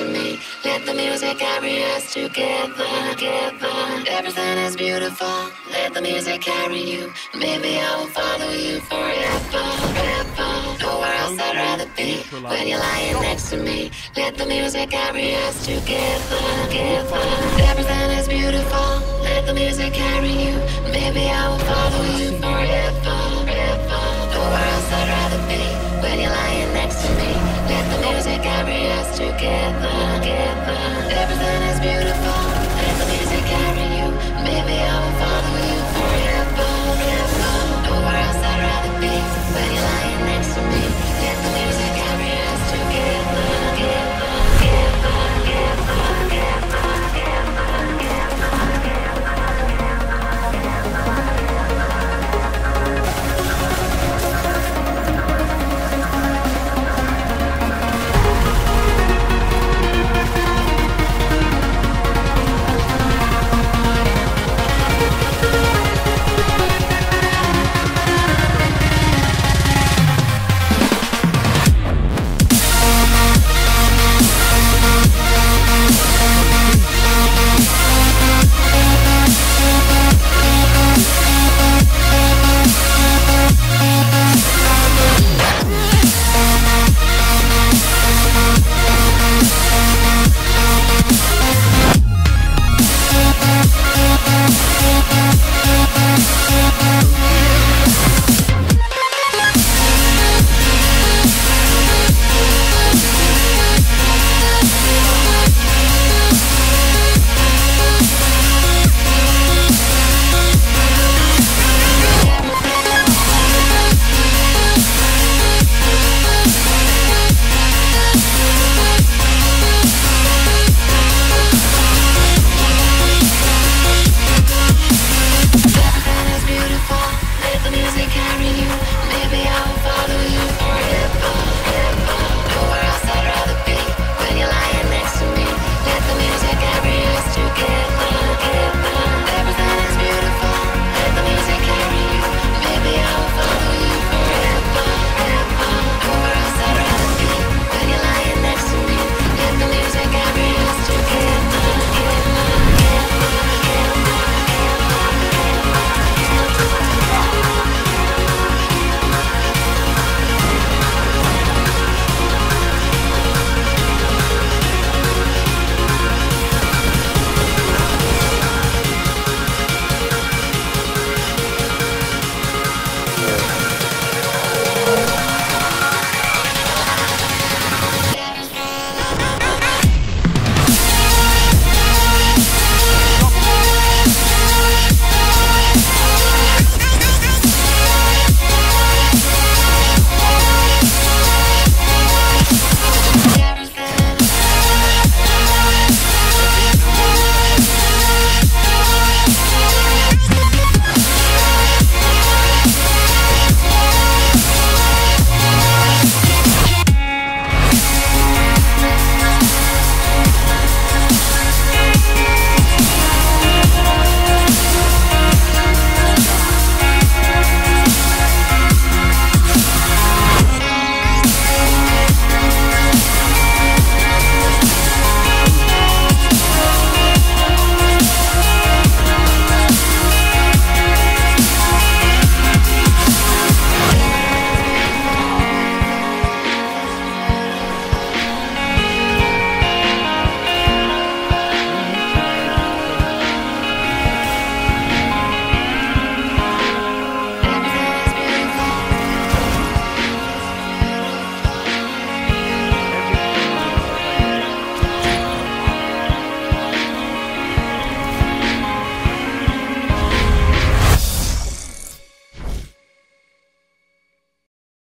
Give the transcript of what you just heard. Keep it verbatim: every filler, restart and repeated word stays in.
to me. Let the music carry us together, together. Everything is beautiful. Let the music carry you. Maybe I will follow you forever, forever. Nowhere else I'd rather be. When you're lying next to me, let the music carry us together, together. Everything is beautiful. Let the music carry you. Maybe I will follow you forever, forever. Nowhere else I'd rather be. When you're lying next to me, let the music carry us together.